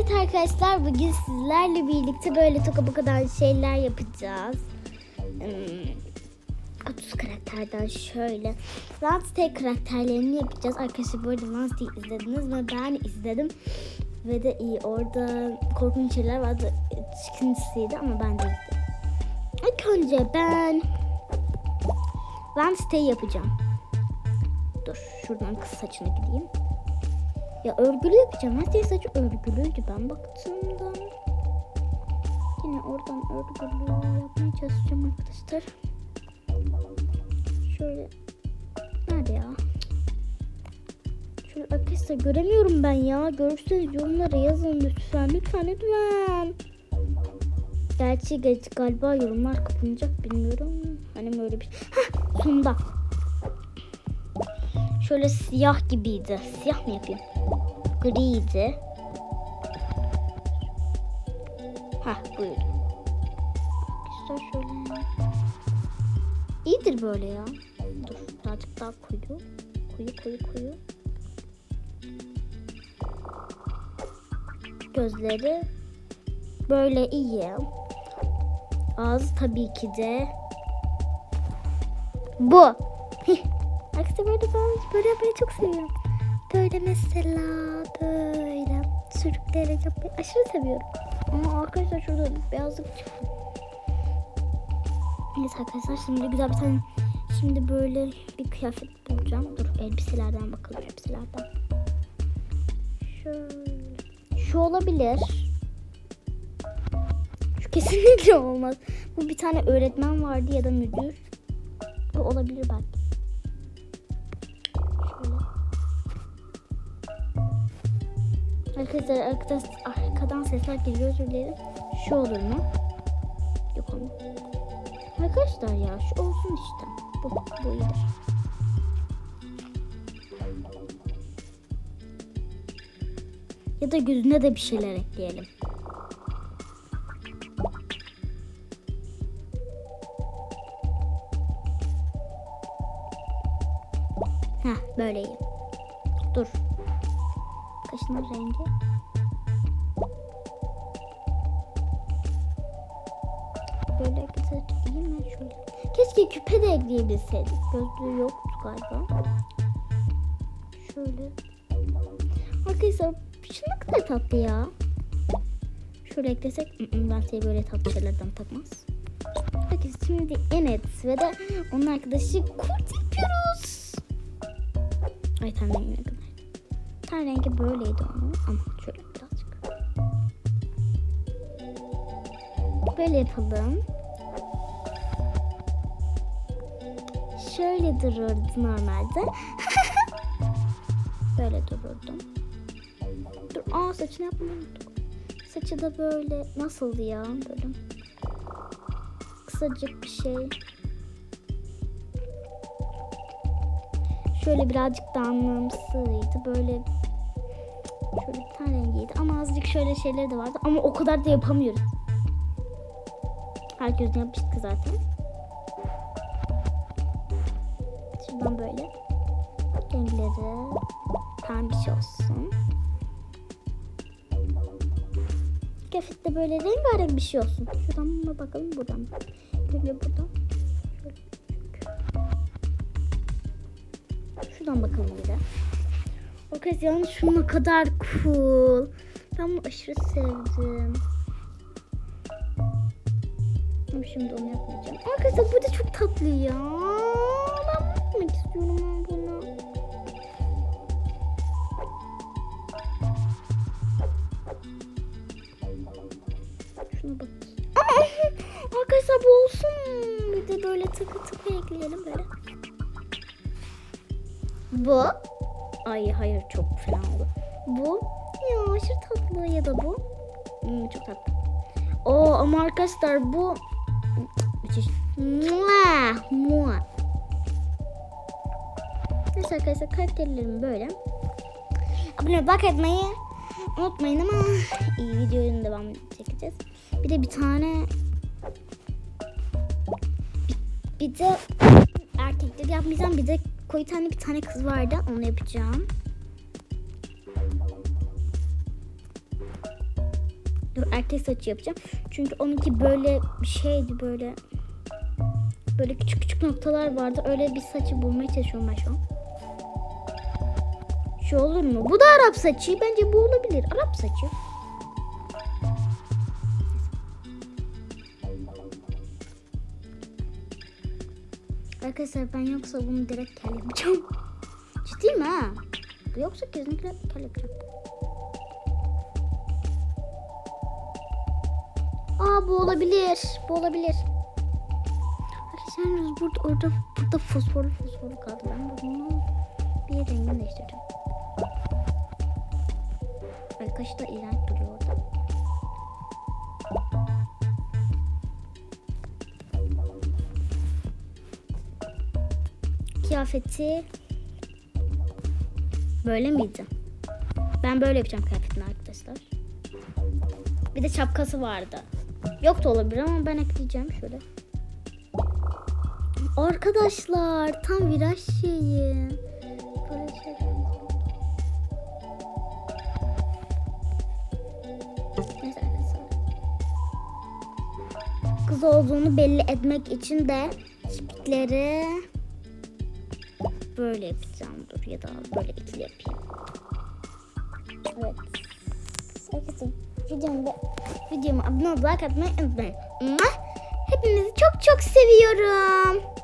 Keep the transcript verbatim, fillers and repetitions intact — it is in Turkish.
Evet arkadaşlar, bugün sizlerle birlikte böyle toka bokadan şeyler yapacağız. otuz karakterden şöyle Wednesday karakterlerini yapacağız. Arkadaşlar bu arada Wednesday'i izlediniz ve ben izledim. Ve de iyi, orada korkunç şeyler vardı. Çıkıntısıydı ama ben de izledim. İlk önce ben Wednesday yapacağım. Dur şuradan kız saçına gideyim. Ya örgülü yapacağım. Wednesday saçı örgülüydü ben baktığımda. Yine oradan örgülü yapmaya çalışacağım arkadaşlar. Şöyle. Nerede ya? Şöyle arkadaşlar göremiyorum ben ya. Görürseniz yorumlara yazın lütfen. Lütfen lütfen. Gerçi geç galiba yorumlar kapanacak, bilmiyorum. Hani böyle bir şey. Heh, sonunda. Şöyle siyah gibiydi. Siyah mı yapayım? Griydi. Heh, buyurun. İşte şöyle. İyidir böyle ya. Dur birazcık daha koyu. Koyu koyu koyu. Gözleri böyle iyi. Ağzı tabii ki de bu. Arkadaşlar böyle ben böyle yapmayı çok seviyorum. Böyle mesela böyle sürükleyerek yapmayı aşırı seviyorum. Ama arkadaşlar şurada beyazlık çıktı. Neyse arkadaşlar şimdi güzel bir tane şimdi böyle bir kıyafet bulacağım. Dur elbiselerden bakalım, elbiselerden. Şöyle. Şu olabilir. Şu kesinlikle olmaz. Bu bir tane öğretmen vardı ya da müdür. Bu olabilir belki. Arkadaşlar arkadaş, arkadan sesler geliyor, özür dilerim. Şu olur mu? Yok olmaz. Arkadaşlar ya şu olsun işte. Bu, bu iyidir. Ya da gözüne de bir şeyler ekleyelim. Heh, böyle iyi. Dur. Kaşının rengi. Böyle güzel iyi mi? Şöyle. Keşke küpe de ekleyebilseydik. Gözlüğü yoktu galiba. Şöyle. Arkadaşlar şu ne kadar tatlı ya. Şöyle eklesek. Ben size böyle tatlı şeylerden takmaz. Peki şimdi Enet ve de onun arkadaşı kurt yapıyoruz. Ay tamam ne kadar. Ten rengi böyleydi onun ama şöyle birazcık. Böyle yapalım. Şöyle dururdu normalde. Böyle dururdum. Dur, aa saçını yapmayı unuttuk. Saçı da böyle nasıldı ya böyle. Kısacık bir şey. Şöyle birazcık da anlamsızdı. Böyle şöyle bir tane rengiydi. Ama azıcık şöyle şeyleri de vardı. Ama o kadar da yapamıyoruz. Herkes ne yapmıştı zaten. Şuradan böyle renkleri pembiş olsun. Kıyafette böyle rengarenk bir şey olsun. Şuradan mı bakalım, buradan mı? Böyle buradan. Şuradan bakalım bir de. O kez yalnız şu ne kadar cool. Ben bunu aşırı sevdim. Ama şimdi onu yapmayacağım. Arkadaşlar bu da çok tatlı ya. Ben bakmak istiyorum bunu. Şuna bak. Arkadaşlar bu olsun. Bir de böyle tıkı tıkı ekleyelim böyle. Bu. Ay hayır çok fena oldu. Bu. Ya aşırı tatlı ya da bu. Hmm, çok tatlı. Oo ama arkadaşlar bu. Mua, mua. Neyse arkadaşlar karakterlerim böyle. Abone olmayı, like etmeyi unutmayın ama iyi videonun devamını çekeceğiz. Bir de bir tane bir, bir de erkekleri yapmayacağım. Bir de koyu tane bir tane kız vardı. Onu yapacağım. Dur erkek saçı yapacağım. Çünkü onunki böyle bir şeydi böyle. Böyle küçük küçük noktalar vardı. Öyle bir saçı bulmaya çalışıyorum ben şu an. Şu olur mu? Bu da Arap saçı. Bence bu olabilir. Arap saçı. Arkadaşlar ben yoksa bunu direkt kel yapacağım. Ciddi mi ha? Yoksa kesinlikle kel yapacağım. Aa bu olabilir. Bu olabilir. Arkadaşlar burada orada burada fosforlu fosforlu kaldı. Ben bunu bir rengini değiştireceğim. Arkadaşlar da iğrenç duruyor orada. Kıyafeti böyle miydi? Ben böyle yapacağım kıyafetini arkadaşlar. Bir de şapkası vardı. Yok da olabilir ama ben ekleyeceğim şöyle. Arkadaşlar tam viraj şeyi. Böyle şey. Neyse arkadaşlar. Kız olduğunu belli etmek için de çipikleri böyle yapacağım. Dur ya da böyle ikili yapayım. Evet. Arkadaşlar videomu, videomu abone olmayı, like atmayı unutmayın. Hepinizi çok çok seviyorum.